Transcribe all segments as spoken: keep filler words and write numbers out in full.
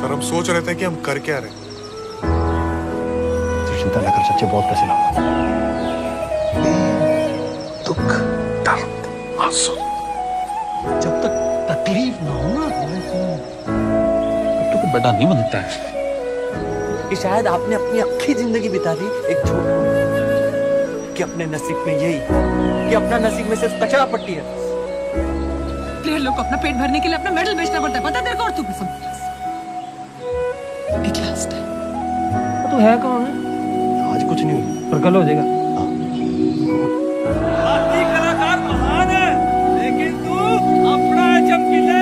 Sir हम सोच रहे थे कि हम कर क्या रहे। चिंता न कर सच्चे, बहुत पैसे लाऊंगा। दुख, दर्द, आंसू, जब तक तकलीफ ना हो ना तब तक बेटा नहीं बनता है। कि शायद आपने अपनी अक्खी जिंदगी बिता दी एक झूठ में कि अपने नसीब में यही कि अपना नसीब में सिर्फ कचरा पट्टी है। प्लेयर लोग को अपना पेट भरने के लिए अपना मेडल बेचना पड़ता है, पता तेरे को? और तू कसम एक लास्ट है। तू है कौन है? आज कुछ नहीं हुई पर कल हो जाएगा। बाकी कलाकार महान है, लेकिन तू अपना चमकीले।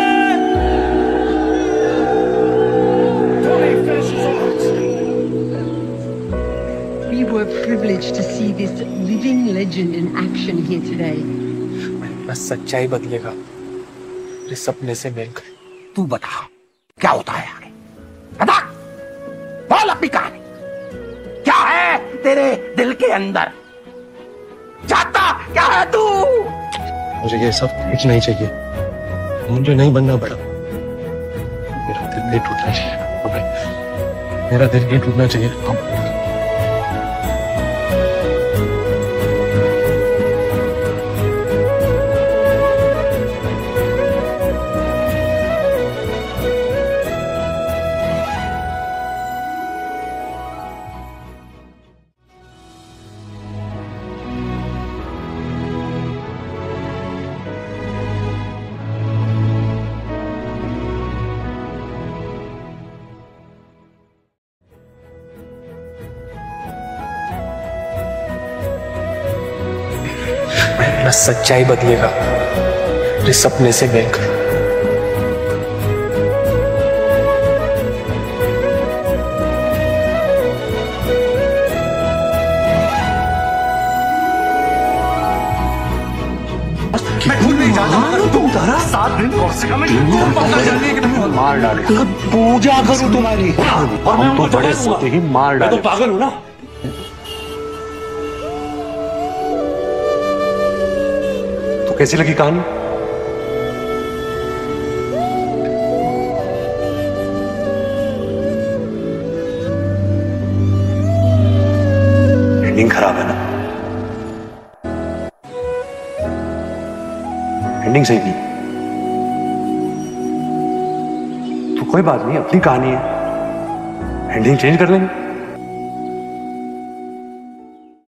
We were privileged to see this living legend in action here today. मैं सच्चाई बदलेगा मेरे सपने से मिलकर। तू बता क्या होता है आगे, बता, बोल अपनी कहानी। क्या है तेरे दिल के अंदर, चाहता क्या है तू? मुझे ये सब कुछ नहीं चाहिए, मुझे नहीं बनना पड़ा। मेरा दिल नहीं टूटना चाहिए, मेरा दिल नहीं टूटना चाहिए। मैं सच्चाई बदलेगा मेरे सपने से मिलकर। मैं खुद नहीं जाता, तुम तारा सात दिन कौन से कम मार डाले। पूजा करूं तुम्हारी और मैं तो बड़े होते ही मार डाले। तो पागल हूं ना। तो कैसी लगी कहानी? एंडिंग खराब है ना? एंडिंग सही नहीं। तो कोई बात नहीं, अपनी कहानी है, एंडिंग चेंज कर लेंगे।